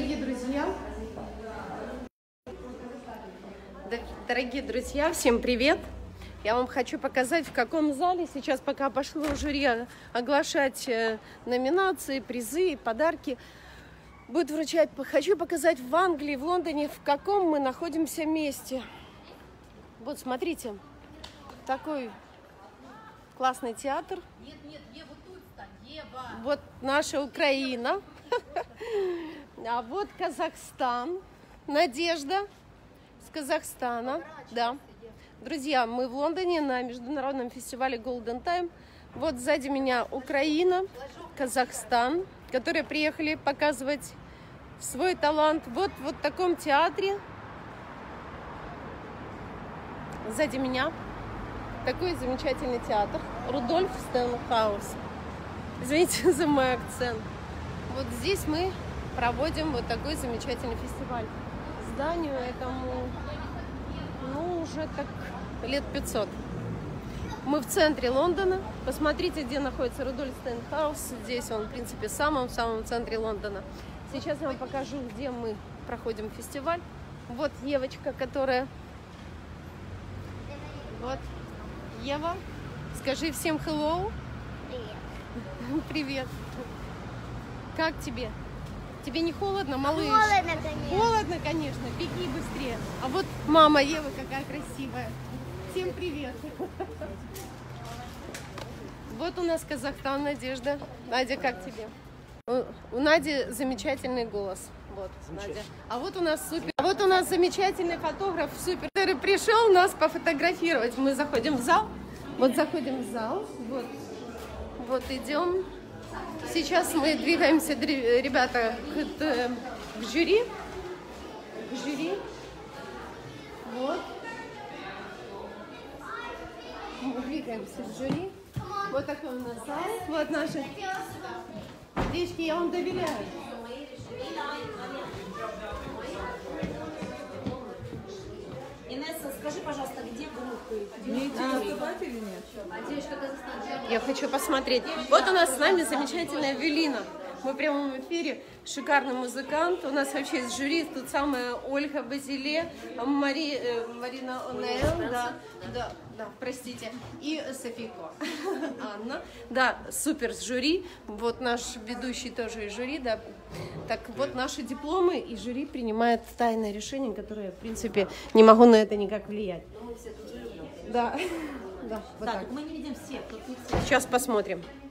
Дорогие друзья, всем привет! Я вам хочу показать, в каком зале сейчас, пока пошло жюри оглашать номинации, призы и подарки, будет вручать. Хочу показать в Англии, в Лондоне, в каком мы находимся месте. Вот, смотрите, такой классный театр. Нет, Ева тут стань, Ева. Вот наша Украина. А вот Казахстан. Надежда с Казахстана. Да. Друзья, мы в Лондоне на международном фестивале Golden Time. Вот сзади меня Украина, Казахстан, которые приехали показывать свой талант. Вот в таком театре. Сзади меня такой замечательный театр. Рудольф Стенхаус. Извините за мой акцент. Вот здесь мы проводим вот такой замечательный фестиваль. Зданию этому, уже так лет 500. Мы в центре Лондона. Посмотрите, где находится Рудольф Стенхаус. Здесь он, в принципе, в самом центре Лондона. Сейчас я вам покажу, где мы проходим фестиваль. Вот Евочка, которая... Вот, Ева, скажи всем hello. Привет. Привет. Как тебе? Тебе не холодно, малыш? Холодно, конечно. Холодно, конечно. Беги быстрее. А вот мама Ева какая красивая. Всем привет. Вот у нас Казахстан, Надежда. Надя, как тебе? У Нади замечательный голос. Вот, Надя. А вот у нас замечательный фотограф, супер, который пришел нас пофотографировать. Мы заходим в зал. Вот заходим в зал. Вот идем. Сейчас мы двигаемся, ребята, к жюри. Вот. Мы двигаемся к жюри. Вот такой у нас зал. Вот наши. Девочки, я вам доверяю. Инесса, скажи, пожалуйста, где группы? или нет? Я хочу посмотреть. Вот у нас с нами замечательная Велина. Мы в прямом эфире. Шикарный музыкант. У нас вообще из жюри тут самая Ольга Базиле, Марина Онейл, да, простите, и Софийко, Анна. Да, супер с жюри. Вот наш ведущий тоже из жюри, да. Так вот наши дипломы, и жюри принимает тайное решение, которое, в принципе, не могу на это никак влиять. Да, вот Да, так. мы не видим всех, тут не все. Сейчас посмотрим.